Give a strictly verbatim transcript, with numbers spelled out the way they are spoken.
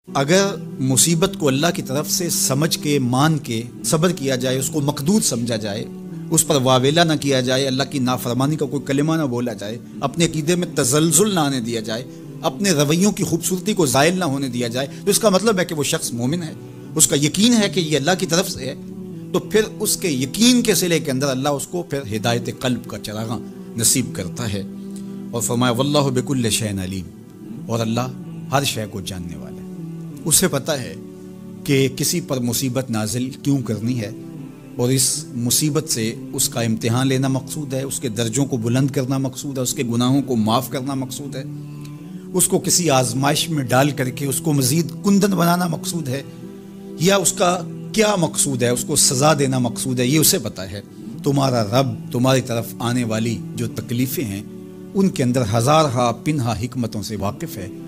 अगर मुसीबत को अल्लाह की तरफ से समझ के, मान के सब्र किया जाए, उसको मकदूर समझा जाए, उस पर वावेला ना किया जाए, अल्लाह की नाफरमानी का कोई कलिमा ना बोला जाए, अपने अकीदे में तजल्जुल ना आने दिया जाए, अपने रवैयों की खूबसूरती को ज़ायल ना होने दिया जाए, तो इसका मतलब है कि वो शख्स मोमिन है, उसका यकीन है कि ये अल्लाह की तरफ से है। तो फिर उसके यकीन के सिले के अंदर अल्लाह उसको फिर हिदायत क़ल्ब का चरागा नसीब करता है। और फरमाया वल्लाहु बिकुल्लि शैइन अलीम, और अल्लाह हर शय को जानने वाला है। उसे पता है कि किसी पर मुसीबत नाजिल क्यों करनी है, और इस मुसीबत से उसका इम्तिहान लेना मकसूद है, उसके दर्जों को बुलंद करना मकसूद है, उसके गुनाहों को माफ़ करना मकसूद है, उसको किसी आजमाइश में डाल करके उसको मज़ीद कुंदन बनाना मकसूद है, या उसका क्या मकसूद है, उसको सज़ा देना मकसूद है, ये उसे पता है। तुम्हारा रब तुम्हारी तरफ आने वाली जो तकलीफ़ें हैं उनके अंदर हज़ार हा पिनहा हिकमतों से वाकिफ़ है।